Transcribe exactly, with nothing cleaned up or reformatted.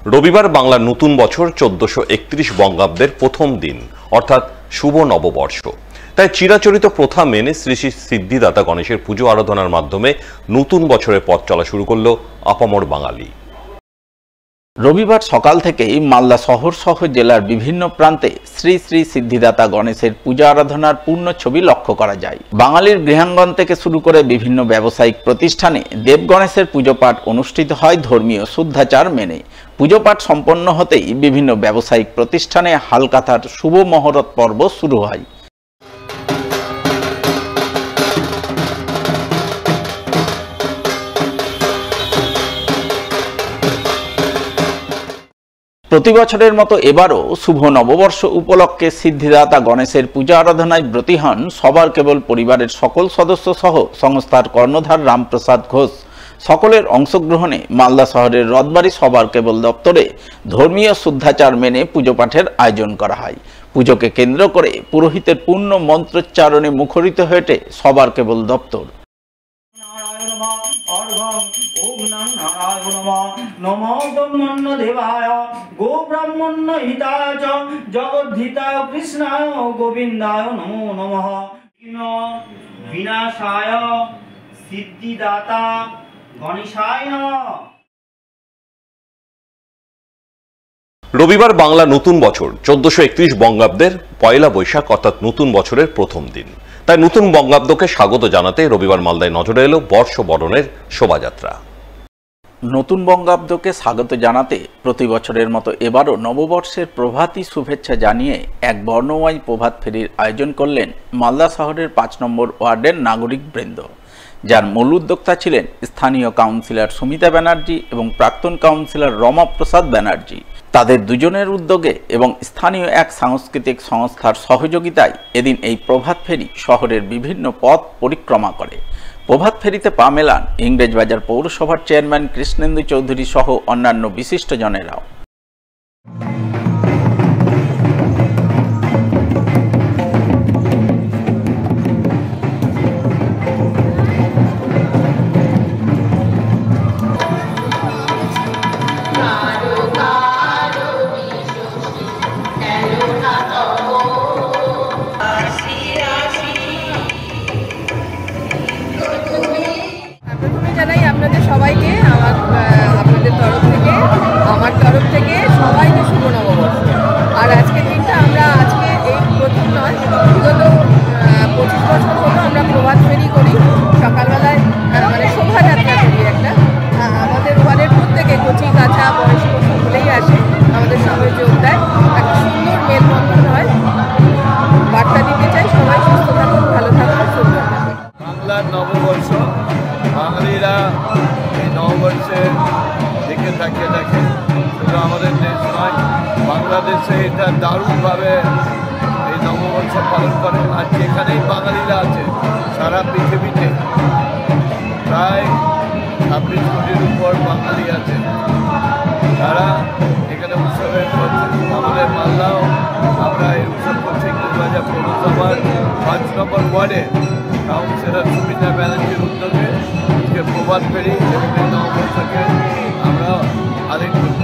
রবিবার বাংলার নতুন বছর চোদ্দশো একত্রিশ বঙ্গাব্দের প্রথম দিন, অর্থাৎ শুভ নববর্ষ। তাই চিরাচরিত প্রথা মেনে শ্রী শ্রী সিদ্ধিদাতা গণেশের পুজো আরাধনার মাধ্যমে নতুন বছরের পথ চলা শুরু করল আপামর বাঙালি। রবিবার সকাল থেকেই মালদা শহর সহ জেলার বিভিন্ন প্রান্তে শ্রী শ্রী সিদ্ধিদাতা গণেশের পূজা আরাধনার পূর্ণ ছবি লক্ষ্য করা যায়। বাঙালির গৃহাঙ্গন থেকে শুরু করে বিভিন্ন ব্যবসায়িক প্রতিষ্ঠানে দেব গণেশের পুজো পাঠ অনুষ্ঠিত হয় ধর্মীয় শুদ্ধাচার মেনে। পুজো পাঠ সম্পন্ন হতেই বিভিন্ন ব্যবসায়িক প্রতিষ্ঠানে হালকাথার শুভ মহরত পর্ব শুরু হয়। প্রতি বছরের মতো এবারও শুভ নববর্ষ উপলক্ষে সিদ্ধিদাতা গণেশের পূজা আরাধনায় ব্রতী হন সবার কেবল পরিবারের সকল সদস্য সহ সংস্থার কর্ণধার রামপ্রসাদ ঘোষ। সকলের অংশগ্রহণে মালদা শহরের রথবাড়ি সবার কেবল দপ্তরে ধর্মীয় শুদ্ধাচার মেনে পুজো পাঠের আয়োজন করা হয়। পুজোকে কেন্দ্র করে পুরোহিতের পূর্ণ মন্ত্রোচ্চারণে মুখরিত হয়ে ওঠে সবার কেবল দপ্তর। নমো ব্রহ্মণ্য দেবায় গো ব্রাহ্মণ্য হিতায় চ জগদ্ধিতায় কৃষ্ণায় গোবিন্দায় নমো নমঃ বিনাশায় সিদ্ধিদাতা গণেশায় নমঃ। রবিবার বাংলা নতুন বছর চোদ্দশো একত্রিশ বঙ্গাব্দের পয়লা বৈশাখ, অর্থাৎ নতুন বছরের প্রথম দিন। তাই নতুন বঙ্গাব্দকে স্বাগত জানাতে রবিবার মালদায় নজরে এলো বর্ষবরণের শোভাযাত্রা। নতুন বঙ্গাব্দকে স্বাগত জানাতে প্রতি বছরের মতো এবারও নববর্ষের প্রভাতী শুভেচ্ছা জানিয়ে এক বর্ণময় প্রভাত ফেরির আয়োজন করলেন মালদা শহরের পাঁচ নম্বর ওয়ার্ডের নাগরিক বৃন্দ, যার মূল উদ্যোক্তা ছিলেন স্থানীয় কাউন্সিলর সুমিতা ব্যানার্জি এবং প্রাক্তন কাউন্সিলর রমা প্রসাদ ব্যানার্জি। তাদের দুজনের উদ্যোগে এবং স্থানীয় এক সাংস্কৃতিক সংস্থার সহযোগিতায় এদিন এই প্রভাত ফেরি শহরের বিভিন্ন পথ পরিক্রমা করে। প্রভাত ফেরিতে পা মেলান ইংরেজবাজার পৌরসভার চেয়ারম্যান কৃষ্ণেন্দু চৌধুরী সহ অন্যান্য বিশিষ্টজনেরাও। জানাই আপনাদের সবাইকে আমার আপনাদের তরফ থেকে আমার তরফ থেকে সবাইকে শুভ নববর্ষ। আর আজকের দিনটা আমরা আজকে এই প্রথম নয়, বিগত পঁচিশ বছর হলো আমরা প্রভাত ফেরি করি, সকালবেলায় মানে শোভাযাত্রা করি একটা। আমাদের ওয়ার্ডের প্রত্যেকে কচি কাঁচা বয়স্ক সকলেই আসে আমাদের সঙ্গে যোগ দেয়, একটা সুন্দর মেলবন্ধন হয়। বার্তা দিতে চাই সবাই সুস্থ থাকুন, ভালো থাকুন, সুন্দর থাকুন। বাংলার নববর্ষ, বাঙালিরা এই নববর্ষের দিকে তাকিয়ে দেখে। শুধু আমাদের দেশ নয়, বাংলাদেশে এটা দারুণভাবে এই নববর্ষ পালন করে। আর যেখানেই বাঙালিরা আছে সারা পৃথিবীতে প্রায় ছাব্বিশ কোটির উপর বাঙালি আছে, তারা এখানে উৎসবে আমাদের মালদাও আমরা এই উৎসব করছি। কুচবাজার পৌরসভার পাঁচ নম্বর ওয়ার্ডে কাউন্সিলর সুমিতা ব্যানার্জির উদ্যোগে প্রভাত ফেরি এবং এই নববর্ষকে আমরা আরেকটু